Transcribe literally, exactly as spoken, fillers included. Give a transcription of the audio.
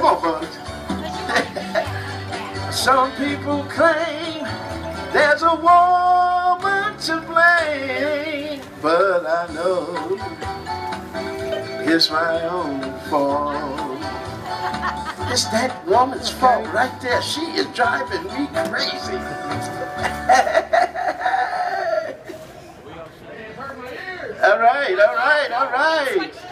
on, Bugs. Some people claim there's a woman to blame, but I know it's my own fault. It's that woman's fault right there. She is driving me crazy. All right, all right, all right.